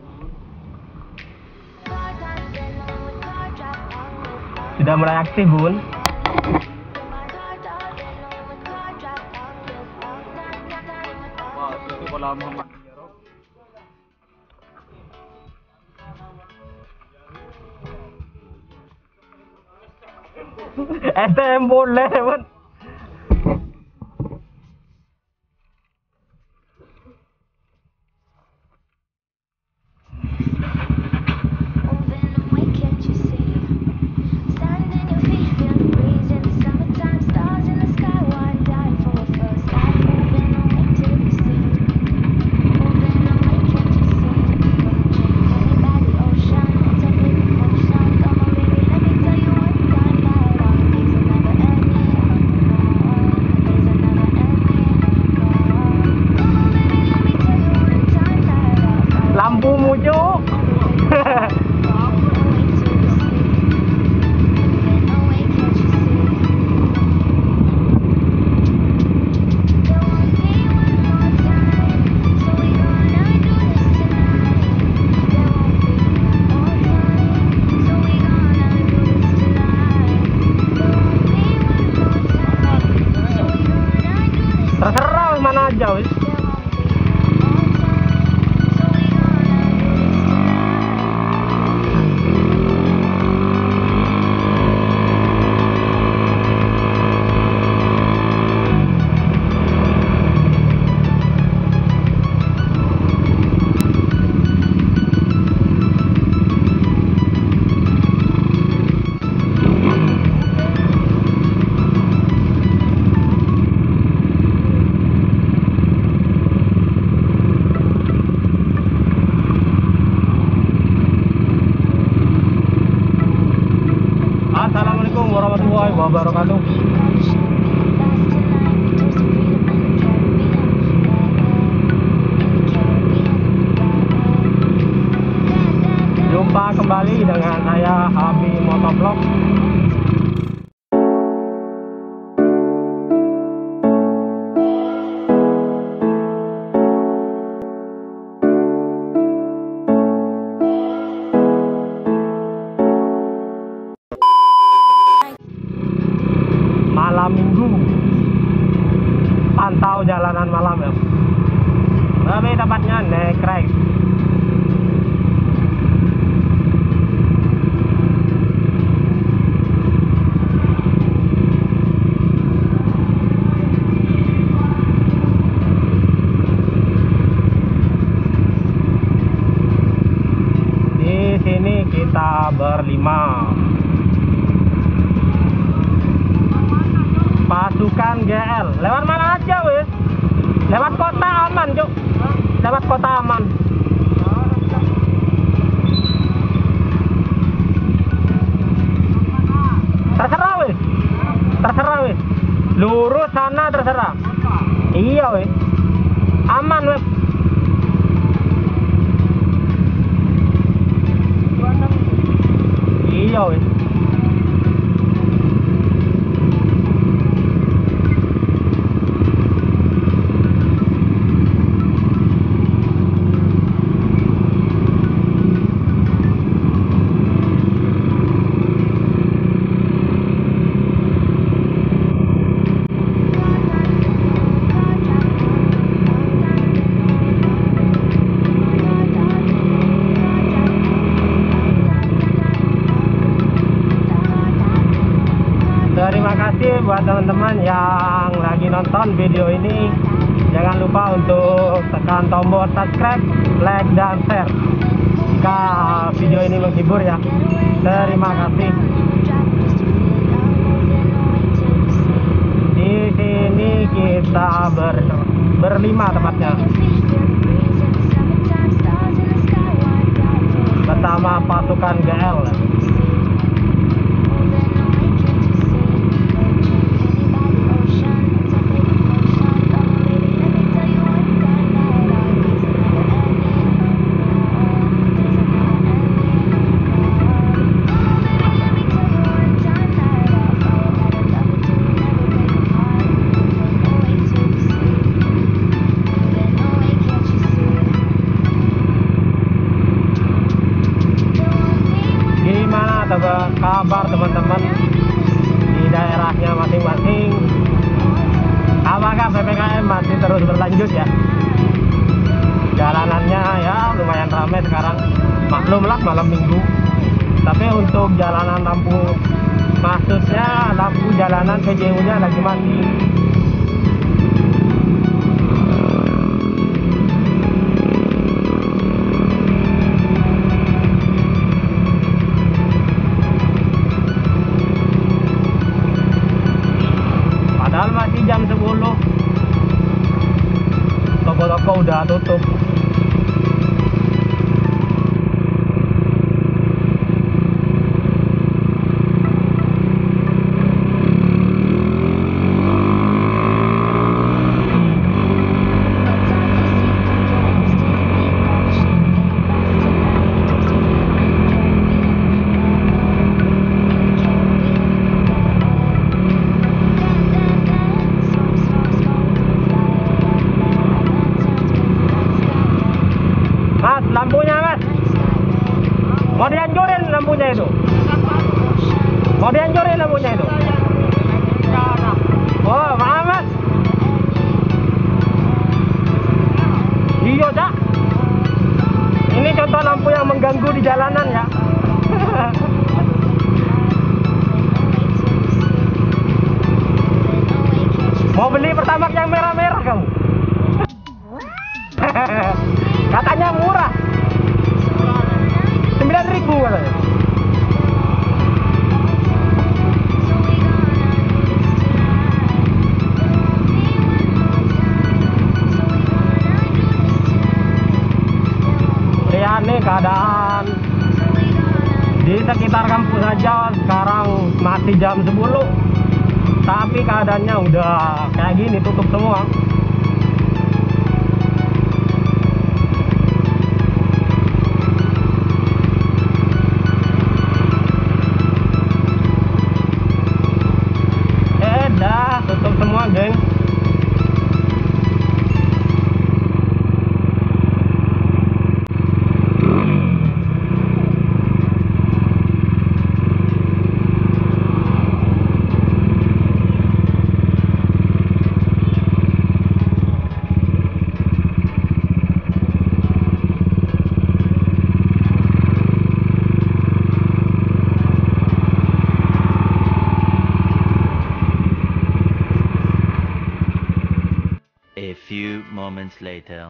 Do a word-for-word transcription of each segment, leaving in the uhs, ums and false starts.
Sudah mulai aktif, Bun. S T M boleh, Bun. Lampumu, Cuk. Terserah mana aja, wis. Assalamualaikum warahmatullahi wabarakatuh. Jumpa kembali dengan saya Habi Motovlog. Malam minggu, pantau jalanan malam ya. Tapi tepatnya Nekrek. Di sini kita berlima. Pasukan G L. Lewat mana aja, wis? Lewat kota aman, Cuk. Lewat kota aman. Terserah, wis. Terserah, wis. Lurus sana terserah. Iya, wis. Aman, wis. Iya, wis. Terima kasih buat teman-teman yang lagi nonton video ini. Jangan lupa untuk tekan tombol subscribe, like, dan share jika video ini menghibur ya. Terima kasih. Di sini kita ber, berlima tepatnya, bersama pasukan G L. ramai sekarang. Maklum lah malam minggu. Tapi untuk jalanan lampu, maksudnya lampu jalanan P J U-nya lagi mati. Padahal masih jam sepuluh. Toko-toko udah tutup. Mas, lampunya mas, mau dihancurin lampunya itu, mau dihancurin lampunya itu. Oh maaf mas, iya cak, ini contoh lampu yang mengganggu di jalanan ya. Mau beli pertamax yang merah-merah kamu? Katanya murah, sembilan ribu katanya. Ya nih keadaan di sekitar kampus saja sekarang masih jam sepuluh, tapi keadaannya udah kayak gini, tutup semua. Tutup semua geng. A few moments later.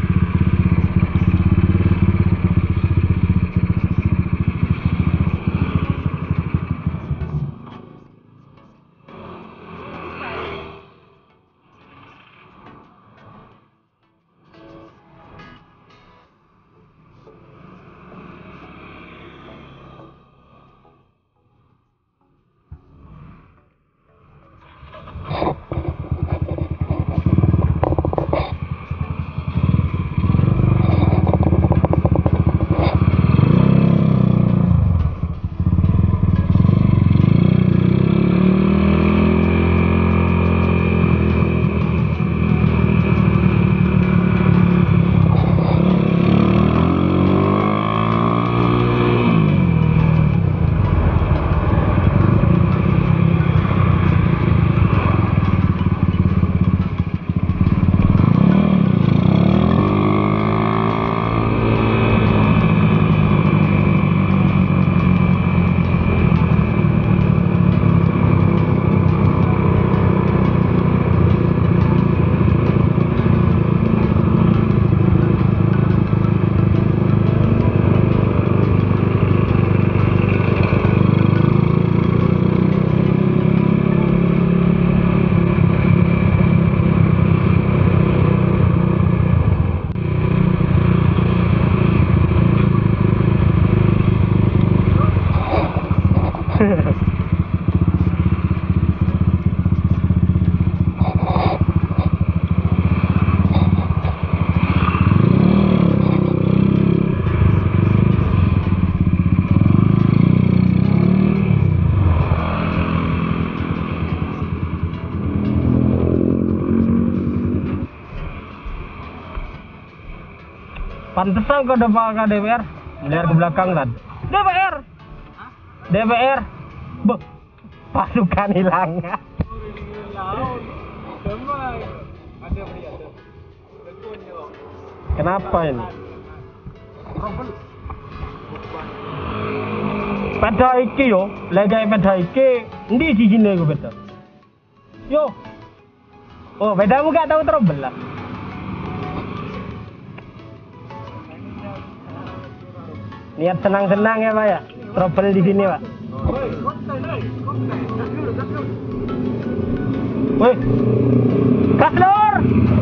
Pantesan kau udah pakai D P R, melihat ke belakang kan. D P R, D P R, Be, pasukan hilang. Kenapa ini? Sepeda iki yo, lega sepeda iki, ndi sijine iku beda. Yo. Oh, pedamu gak tahu trouble lah. Niat senang-senang ya, Pak ya. Trouble di sini, Pak. Woi. Gas lur.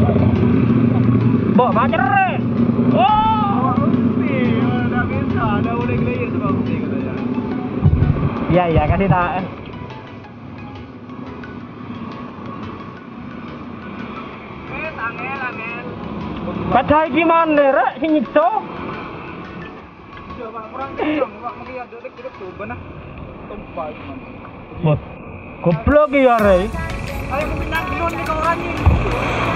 Mbok macer. Oh. Udah bisa, udah boleh gaya sebab katanya. Iya, iya, kasih tak. Eh, angel, angel. Padha iki mana rek sing nyiksa? Coba kurang kencang, Pak. Mungkin ada dek-dek coba nah. Tempat mana. Goblok ya, Rek. Ayo pindah dulu nih ke orangnya.